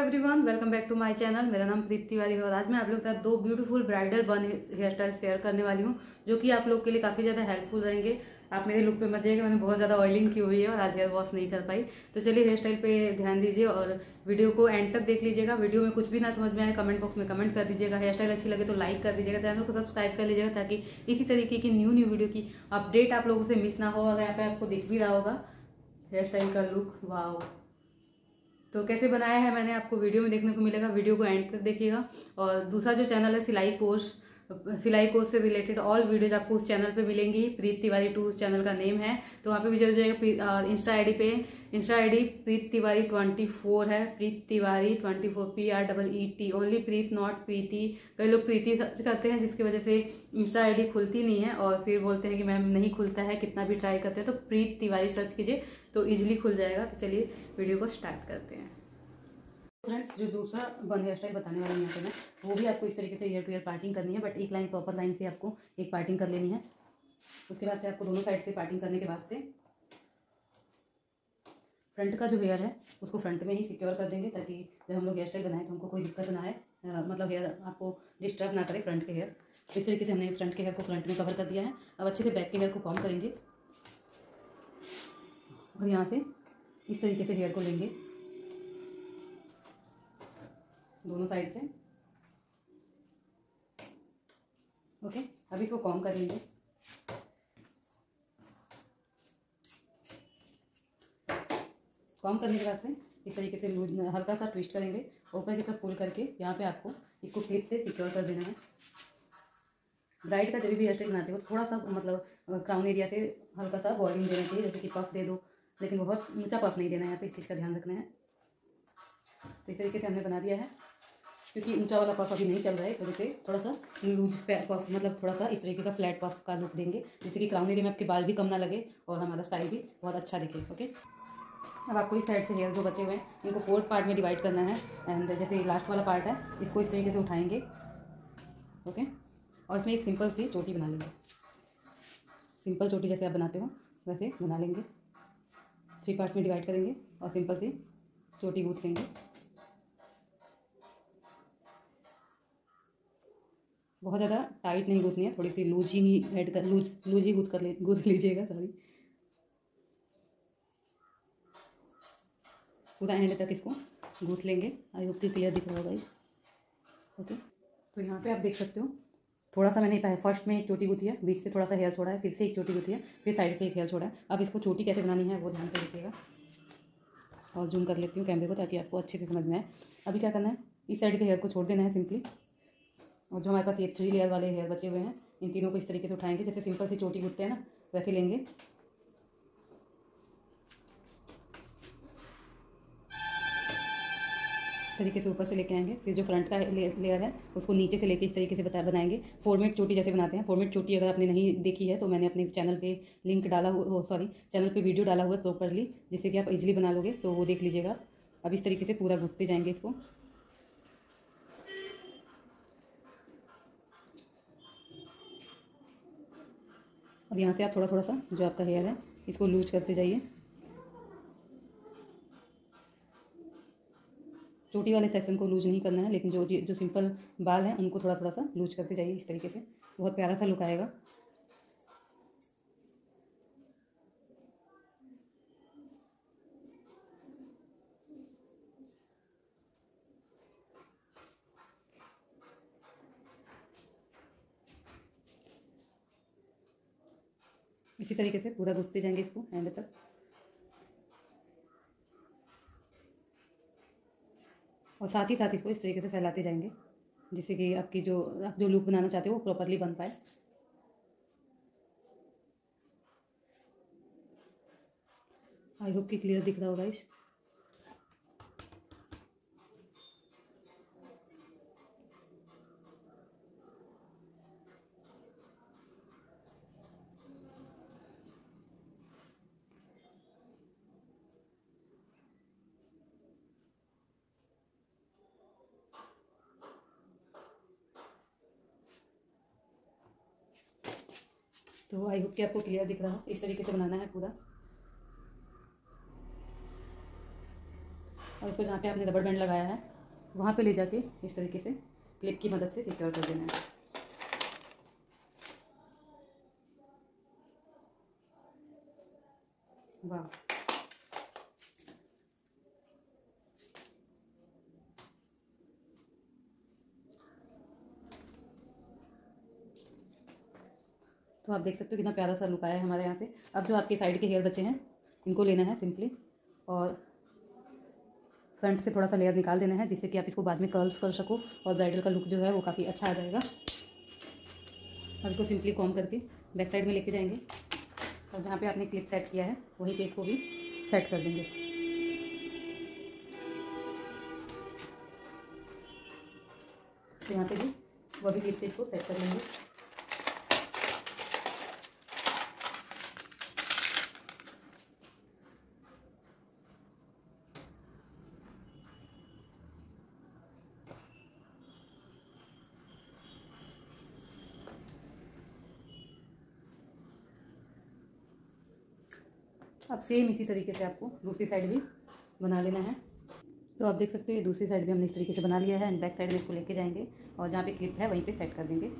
Everyone, welcome back to my channel. मेरा नाम प्रीति तिवारी है और आज मैं आप लोगों के साथ दो beautiful bridal bun hair style share करने वाली हूँ, जो कि आप लोग के लिए काफी ज्यादा हेल्पफुल रहेंगे। आप मेरे लुक पे मत जाइएगा, मैंने बहुत ज्यादा ऑयलिंग की हुई है और आज हेयर वॉश नहीं कर पाई। तो चलिए हेयर स्टाइल पे ध्यान दीजिए और वीडियो को एंड तक देख लीजिएगा। वीडियो में कुछ भी ना समझ में आए कमेंट बॉक्स में कमेंट कर दीजिएगा। हेयर स्टाइल अच्छी लगे तो लाइक कर दीजिएगा, चैनल को सब्सक्राइब कर लीजिएगा ताकि इसी तरीके की न्यू वीडियो की अपडेट आप लोगों से मिस ना हो। और यहाँ पे आपको दिख भी रहा होगा हेयर स्टाइल का लुक, वाह। तो कैसे बनाया है मैंने आपको वीडियो में देखने को मिलेगा, वीडियो को एंड तक देखिएगा। और दूसरा जो चैनल है सिलाई कोर्स से रिलेटेड ऑल वीडियोज आपको उस चैनल पे मिलेंगी। प्रीत तिवारी 2 उस चैनल का नेम है। तो वहाँ पे भी जो जाएगा इंस्टा आईडी प्रीत तिवारी 24 है, Preet Tiwari 24 PREET only, Preet not Preeti. कई लोग प्रीति सर्च करते हैं जिसकी वजह से इंस्टा आईडी खुलती नहीं है और फिर बोलते हैं कि मैम नहीं खुलता है, कितना भी ट्राई करते हैं। तो प्रीत तिवारी सर्च कीजिए तो इजिली खुल जाएगा। तो चलिए वीडियो को स्टार्ट करते हैं। फ्रेंड्स, जो दूसरा बन हेयर स्टाइल बताने वाला हूँ यहाँ पे मैं, वो भी आपको इस तरीके से ईयर टू ईयर पार्टिंग करनी है, बट एक लाइन प्रॉपर लाइन से आपको एक पार्टिंग कर लेनी है। उसके बाद से आपको दोनों साइड से पार्टिंग करने के बाद से फ्रंट का जो हेयर है उसको फ्रंट में ही सिक्योर कर देंगे, ताकि जब हम लोग हेयर स्टाइल बनाएं तो हमको कोई दिक्कत ना आए, मतलब हेयर आपको डिस्टर्ब ना करे फ्रंट के हेयर। इस तरीके से हमने फ्रंट के हेयर को फ्रंट में कवर कर दिया है। अब अच्छे से बैक के हेयर को कॉम्ब करेंगे और यहाँ से इस तरीके से हेयर को लेंगे दोनों साइड से। ओके, अब इसको कॉम्ब कर लेंगे। कॉम्ब करने के बाद से इस तरीके से लूज हल्का सा ट्विस्ट करेंगे, ऊपर की तरफ पुल करके यहाँ पे आपको इसको क्लिप से सिक्योर कर देना है। ब्राइड का जब भी हेयर स्टाइल बनाते हो थोड़ा सा मतलब क्राउन एरिया से हल्का सा वॉल्यूम देना चाहिए, जैसे कि पफ दे दो, लेकिन बहुत ऊंचा पफ नहीं देना है। यहाँ पे इस चीज़ का ध्यान रखना है। तो इस तरीके से हमने बना दिया है, क्योंकि ऊंचा वाला पफ अभी नहीं चल रहा है, वजह से थोड़ा सा लूज पफ, मतलब थोड़ा सा इस तरीके का फ्लैट पफ का लुक देंगे, जिससे कि क्राउन एरिया में आपके बाल भी कम ना लगे और हमारा स्टाइल भी बहुत अच्छा दिखे। ओके, अब आपको इस साइड से हेयर जो बचे हुए हैं इनको 4 पार्ट में डिवाइड करना है। एंड जैसे लास्ट वाला पार्ट है इसको इस तरीके से उठाएंगे। ओके, और इसमें एक सिंपल सी चोटी बना लेंगे। सिंपल चोटी जैसे आप बनाते हो वैसे बना लेंगे। 3 पार्ट्स में डिवाइड करेंगे और सिंपल सी चोटी गूंथ लेंगे। बहुत ज़्यादा टाइट नहीं गूंथनी है, थोड़ी सी लूज ही ऐड कर लूज ही गूंथ लीजिएगा, सॉरी। पूरा एंड तक इसको गूंथ लेंगे। आई होप कि क्लियर दिख रहा होगा। ओके, तो यहाँ पे आप देख सकते हो थोड़ा सा मैंने फर्स्ट में एक चोटी गूंथी है, बीच से थोड़ा सा हेयर छोड़ा है, फिर से एक चोटी गूंथी है, फिर साइड से एक हेयर छोड़ा है। अब इसको चोटी कैसे बनानी है वो ध्यान से देखिएगा। और जूम कर लेती हूँ कैमरे को ताकि आपको अच्छे से समझ में आए। अभी क्या करना है, इस साइड के हेयर को छोड़ देना है सिंपली। और जो हमारे पास ये 3 लेयर वाले हेयर बचे हुए हैं इन तीनों को इस तरीके से उठाएंगे, जैसे सिंपल सी चोटी गूंथते हैं ना वैसे लेंगे। तरीके से ऊपर से लेके आएंगे। फिर जो फ्रंट का लेयर है उसको नीचे से लेके इस तरीके से बनाएंगे। फॉर्मेट चोटी जैसे बनाते हैं। फॉर्मेट चोटी अगर आपने नहीं देखी है तो मैंने अपने चैनल पे लिंक डाला हुआ, चैनल पे वीडियो डाला हुआ है प्रॉपरली, जिससे कि आप इजीली बना लोगे, तो वो देख लीजिएगा। अब इस तरीके से पूरा घुटते जाएंगे इसको। और यहाँ से आप थोड़ा थोड़ा सा जो आपका हेयर है इसको लूज करते जाइए। चोटी वाले सेक्शन को लूज नहीं करना है, लेकिन जो सिंपल बाल हैं उनको थोड़ा थोड़ा सा लूज करते जाइए इस तरीके से। बहुत प्यारा सा लुक आएगा। इसी तरीके से पूरा घुटते जाएंगे इसको एंड तक। और साथ ही साथ इसको इस तरीके से फैलाते जाएंगे, जिससे कि आपकी आप जो लुक बनाना चाहते हो वो प्रॉपरली बन पाए। आई होप कि क्लियर दिख रहा होगा इस। तो आई होप कि आपको क्लियर दिख रहा है। इस तरीके से बनाना है पूरा। और इसको जहाँ पे आपने रबर बैंड लगाया है वहाँ पे ले जाके इस तरीके से क्लिप की मदद से सिक्योर कर देना है। वाह, तो आप देख सकते हो कितना प्यारा सा लुक आया है हमारे यहाँ से। अब जो आपके साइड के हेयर बचे हैं इनको लेना है सिंपली, और फ्रंट से थोड़ा सा लेयर निकाल देना है, जिससे कि आप इसको बाद में कर्ल्स कर सको और ब्राइडल का लुक जो है वो काफ़ी अच्छा आ जाएगा। अब इसको सिंपली कॉम करके बैक साइड में लेके जाएंगे और जहाँ पे आपने क्लिप सेट किया है वहीं पे इसको भी सेट कर देंगे। तो यहाँ पे भी वो भी क्लिप से इसको सेट कर लेंगे। अब सेम इसी तरीके से आपको दूसरी साइड भी बना लेना है। तो आप देख सकते हो ये दूसरी साइड भी हमने इस तरीके से बना लिया है एंड बैक साइड में इसको लेके जाएंगे और जहाँ पे क्लिप है वहीं पे सेट कर देंगे।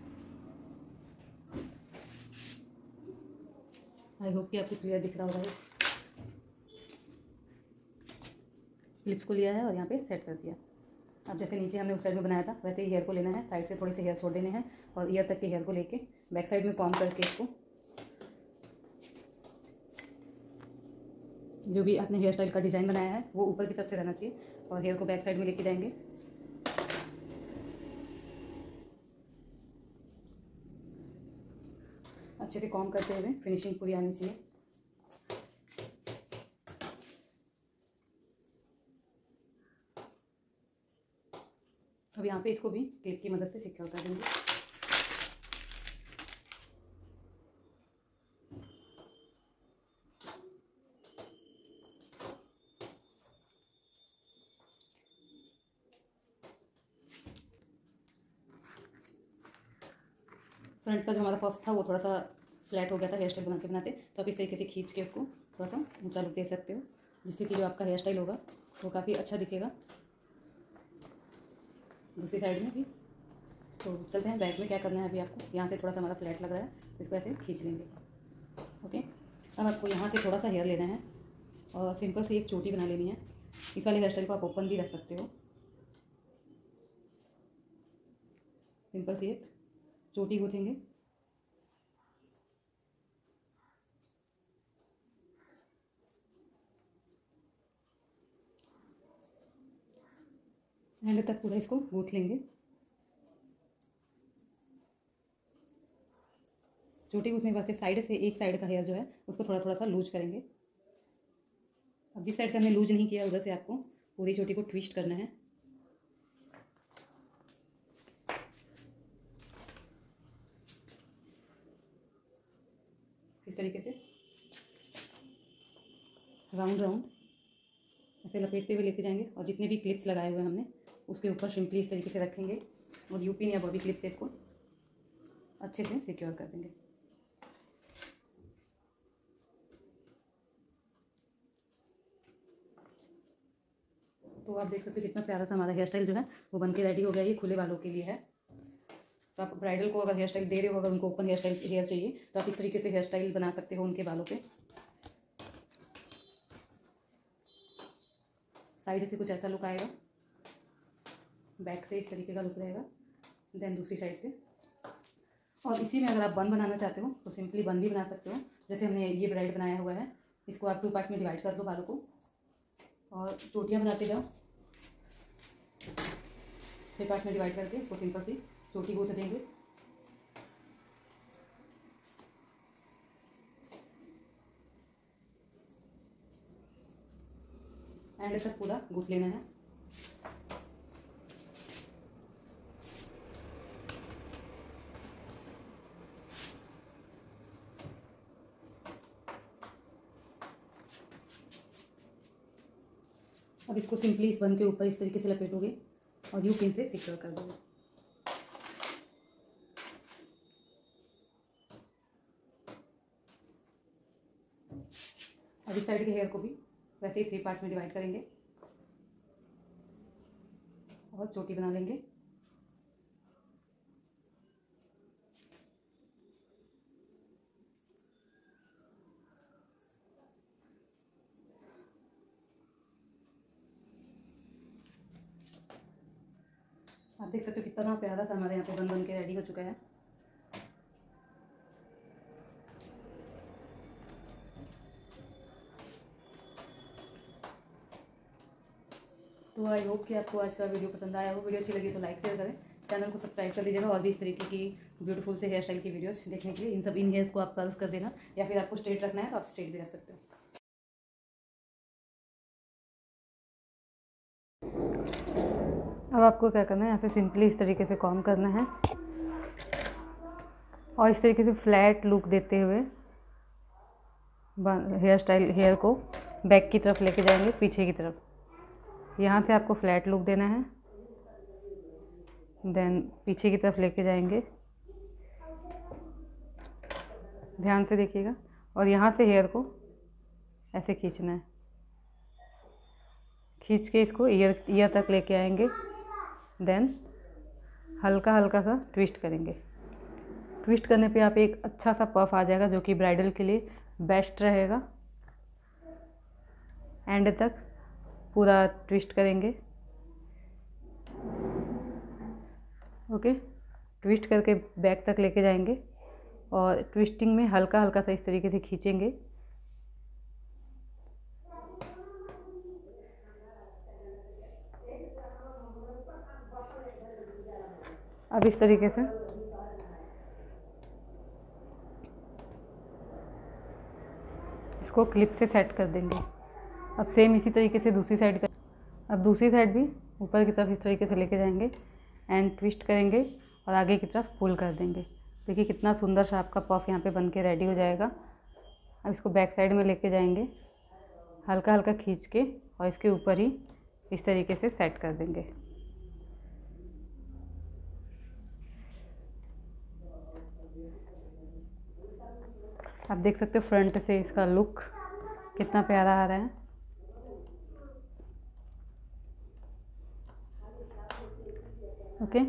आई होप कि आपको क्लियर दिख रहा होगा। क्लिप्स को लिया है और यहाँ पे सेट कर दिया। अब जैसे नीचे हमने उस साइड में बनाया था वैसे ही हेयर को लेना है, साइड से थोड़े से हेयर छोड़ देने हैं और ईयर तक के हेयर को लेके बैक साइड में कॉम करके इसको जो भी आपने हेयर स्टाइल का डिज़ाइन बनाया है वो ऊपर की तरफ से रहना चाहिए और हेयर को बैक साइड में लेके जाएंगे। अच्छे से कॉम करते हुए फिनिशिंग पूरी आनी चाहिए। अब यहाँ पे इसको भी क्लिप की मदद से सिक्योर कर देंगे। फ्रंट का जो हमारा पफ था वो थोड़ा सा फ्लैट हो गया था हेयर स्टाइल बनाते बनाते, तो आप इस तरीके से खींच के उसको थोड़ा सा ऊंचा लुक दे सकते हो, जिससे कि जो आपका हेयर स्टाइल होगा वो काफ़ी अच्छा दिखेगा। दूसरी साइड में भी तो चलते हैं बैक में क्या करना है। अभी आपको यहाँ से थोड़ा सा हमारा फ्लैट लग रहा है तो इसको ऐसे खींच लेंगे। ओके, अब आपको यहाँ से थोड़ा सा हेयर लेना है और सिंपल सी एक चोटी बना लेनी है। इस वाले हेयर स्टाइल को आप ओपन भी रख सकते हो। सिंपल सी एक चोटी गूँथेंगे। एंड तक पूरा इसको गूँथ लेंगे। चोटी गूँथने के बाद से साइड से एक साइड का हेयर जो है उसको थोड़ा थोड़ा सा लूज करेंगे। अब जिस साइड से हमने लूज नहीं किया उधर से आपको पूरी चोटी को ट्विस्ट करना है। इस तरीके से राउंड राउंड ऐसे लपेटते हुए लेके जाएंगे और जितने भी क्लिप्स लगाए हुए हैं हमने उसके ऊपर सिंपली इस तरीके से रखेंगे और यूपिन या बॉबी क्लिप से इसको अच्छे से सिक्योर कर देंगे। तो आप देख सकते हो कितना प्यारा सा हमारा हेयर स्टाइल जो है वो बनके रेडी हो गया। ये खुले बालों के लिए है। तो आप ब्राइडल को अगर हेयर स्टाइल दे रहे हो, अगर उनको ओपन हेयर चाहिए तो आप इस तरीके से हेयर स्टाइल बना सकते हो उनके बालों पे। साइड से कुछ ऐसा लुक आएगा, बैक से इस तरीके का लुक रहेगा, देन दूसरी साइड से। और इसी में अगर आप बन बनाना चाहते हो तो सिंपली बन भी बना सकते हो। जैसे हमने ये ब्राइड बनाया हुआ है, इसको आप 2 पार्ट्स में डिवाइड कर लो बालों को और चोटियाँ बनाते जाओ। 6 पार्ट्स में डिवाइड करके उसको सिंपल सी चोटी गूँथ देंगे। एंड तक पूरा गूँथ लेना है। अब इसको सिंपली इस बन के ऊपर इस तरीके से लपेटोगे और यू पिन से सिक्योर कर दोगे। अब इस साइड के हेयर को भी वैसे ही 3 पार्ट्स में डिवाइड करेंगे। और चोटी बना लेंगे। आप देख सकते हो कितना प्यारा सा हमारे यहाँ पे बन के रेडी हो चुका है। तो आई होप कि आपको आज का वीडियो पसंद आया हो। वीडियो अच्छी लगी तो लाइक शेयर करें, चैनल को सब्सक्राइब कर लीजिएगा। और भी इस तरीके की ब्यूटीफुल से हेयर स्टाइल की वीडियोस देखने के लिए इन हेयर्स को आप कर्ल्स कर देना, या फिर आपको स्ट्रेट रखना है तो आप स्ट्रेट भी रख सकते हो। अब आपको क्या करना है, यहाँ पे सिंपली इस तरीके से कॉम्ब करना है और इस तरीके से फ्लैट लुक देते हुए हेयर को बैक की तरफ लेके जाएंगे, पीछे की तरफ। यहाँ से आपको फ्लैट लुक देना है, देन पीछे की तरफ लेके जाएंगे, ध्यान से देखिएगा। और यहाँ से हेयर को ऐसे खींचना है, खींच के इसको ईयर तक लेके आएंगे। देन हल्का हल्का सा ट्विस्ट करेंगे। ट्विस्ट करने पे यहाँ पे एक अच्छा सा पफ आ जाएगा, जो कि ब्राइडल के लिए बेस्ट रहेगा। एंड तक पूरा ट्विस्ट करेंगे। ओके, ट्विस्ट करके बैक तक लेके जाएंगे और ट्विस्टिंग में हल्का हल्का सा इस तरीके से खींचेंगे। अब इस तरीके से इसको क्लिप से सेट कर देंगे। अब सेम इसी तरीके से दूसरी साइड का, अब दूसरी साइड भी ऊपर की तरफ इस तरीके से लेके जाएंगे एंड ट्विस्ट करेंगे और आगे की तरफ पुल कर देंगे। देखिए कितना सुंदर सा आपका पफ यहाँ पे बन के रेडी हो जाएगा। अब इसको बैक साइड में लेके जाएंगे, हल्का हल्का खींच के और इसके ऊपर ही इस तरीके से सेट कर देंगे। आप देख सकते हो फ्रंट से इसका लुक कितना प्यारा आ रहा है। ओके,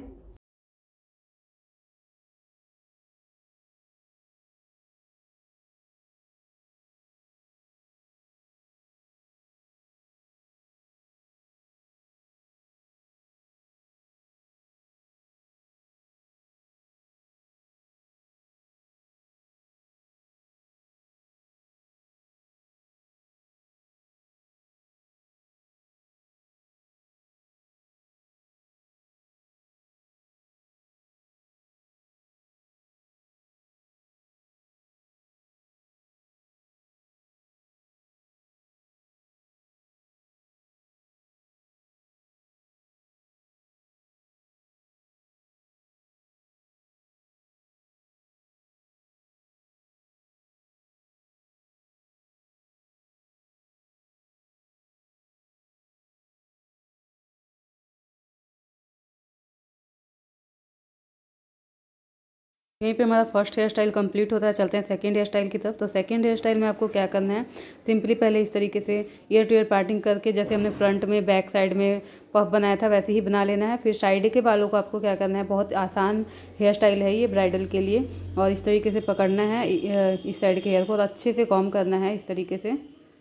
यहीं पे हमारा फर्स्ट हेयर स्टाइल कंप्लीट होता है। चलते हैं सेकंड हेयर स्टाइल की तरफ। तो सेकंड हेयर स्टाइल में आपको क्या करना है, सिंपली पहले इस तरीके से ईयर टू ईयर पार्टिंग करके, जैसे हमने फ्रंट में बैक साइड में पफ बनाया था वैसे ही बना लेना है। फिर साइड के बालों को आपको क्या करना है, बहुत आसान हेयर स्टाइल है ये ब्राइडल के लिए, और इस तरीके से पकड़ना है इस साइड के हेयर को और अच्छे से कॉम्ब करना है इस तरीके से,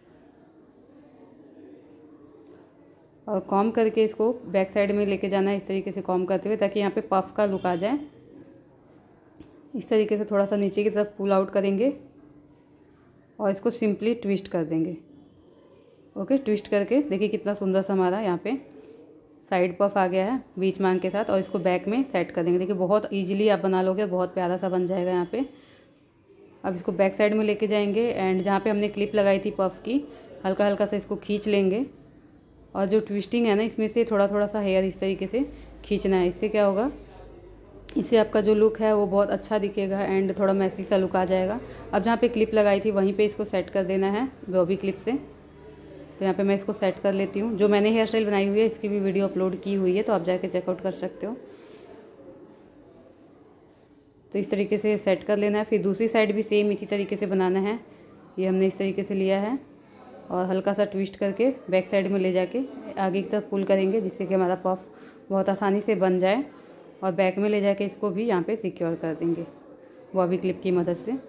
और कॉम्ब करके इसको बैक साइड में लेके जाना है इस तरीके से कॉम्ब करते हुए, ताकि यहाँ पे पफ का लुक आ जाए। इस तरीके से थोड़ा सा नीचे की तरफ पुल आउट करेंगे और इसको सिंपली ट्विस्ट कर देंगे। ओके, ट्विस्ट करके देखिए कितना सुंदर सा हमारा यहाँ पे साइड पफ आ गया है बीच मांग के साथ, और इसको बैक में सेट कर देंगे। देखिए बहुत इजीली आप बना लोगे, बहुत प्यारा सा बन जाएगा यहाँ पे। अब इसको बैक साइड में लेके जाएंगे एंड जहाँ पे हमने क्लिप लगाई थी पफ की, हल्का हल्का सा इसको खींच लेंगे और जो ट्विस्टिंग है ना, इसमें से थोड़ा थोड़ा सा हेयर इस तरीके से खींचना है। इससे क्या होगा, इससे आपका जो लुक है वो बहुत अच्छा दिखेगा एंड थोड़ा मैसी सा लुक आ जाएगा। अब जहाँ पे क्लिप लगाई थी वहीं पे इसको सेट कर देना है वो भी क्लिप से। तो यहाँ पे मैं इसको सेट कर लेती हूँ। जो मैंने हेयर स्टाइल बनाई हुई है इसकी भी वीडियो अपलोड की हुई है, तो आप जाके चेकआउट कर सकते हो। तो इस तरीके से सेट कर लेना है। फिर दूसरी साइड भी सेम इसी तरीके से बनाना है। ये हमने इस तरीके से लिया है और हल्का सा ट्विस्ट करके बैक साइड में ले जाके आगे की तरफ पुल करेंगे, जिससे कि हमारा पफ बहुत आसानी से बन जाए। और बैक में ले जाके इसको भी यहाँ पे सिक्योर कर देंगे बॉबी क्लिप की मदद से।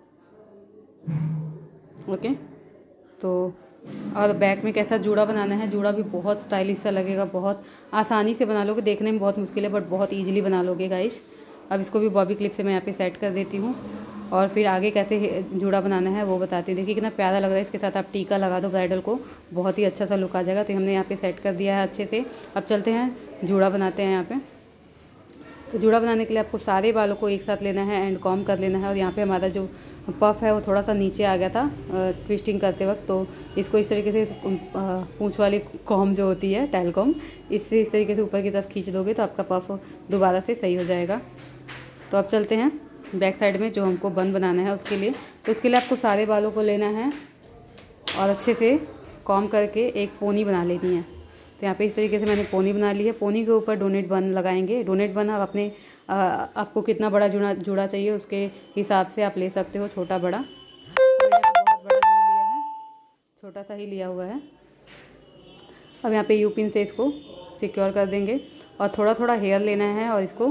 ओके, तो और बैक में कैसा जूड़ा बनाना है, जूड़ा भी बहुत स्टाइलिश सा लगेगा, बहुत आसानी से बना लोगे। देखने में बहुत मुश्किल है बट बहुत ईजिली बना लोगे गाइस। अब इसको भी बॉबी क्लिप से मैं यहाँ पे सेट कर देती हूँ और फिर आगे कैसे जूड़ा बनाना है वो बताती हूँ। देखिए कितना प्यारा लग रहा है। इसके साथ आप टीका लगा दो ब्राइडल को, बहुत ही अच्छा सा लुक आ जाएगा। तो हमने यहाँ पे सेट कर दिया है अच्छे से। अब चलते हैं जूड़ा बनाते हैं यहाँ पे। तो जूड़ा बनाने के लिए आपको सारे बालों को एक साथ लेना है एंड कॉम्ब कर लेना है। और यहाँ पे हमारा जो पफ है वो थोड़ा सा नीचे आ गया था ट्विस्टिंग करते वक्त, तो इसको इस तरीके से पूंछ वाली कॉम्ब जो होती है टेल कॉम्ब, इससे इस तरीके से ऊपर की तरफ खींच दोगे तो आपका पफ दोबारा से सही हो जाएगा। तो अब चलते हैं बैक साइड में जो हमको बन बनाना है उसके लिए। तो उसके लिए आपको सारे बालों को लेना है और अच्छे से कॉम्ब करके एक पोनी बना लेनी है। तो यहाँ पे इस तरीके से मैंने पोनी बना ली है। पोनी के ऊपर डोनेट बन लगाएंगे। डोनेट बन आप अपने आपको कितना बड़ा जूड़ा चाहिए उसके हिसाब से आप ले सकते हो, छोटा बड़ा। तो मैंने तो बहुत बड़ा नहीं लिया है, छोटा सा ही लिया हुआ है। अब यहाँ पे यू पिन से इसको सिक्योर कर देंगे और थोड़ा थोड़ा हेयर लेना है और इसको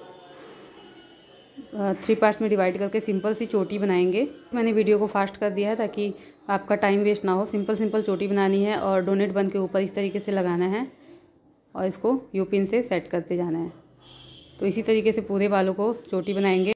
3 पार्ट्स में डिवाइड करके सिंपल सी चोटी बनाएंगे। मैंने वीडियो को फास्ट कर दिया है ताकि आपका टाइम वेस्ट ना हो। सिंपल चोटी बनानी है और डोनेट बन के ऊपर इस तरीके से लगाना है और इसको यू पिन से सेट करते जाना है। तो इसी तरीके से पूरे बालों को चोटी बनाएंगे।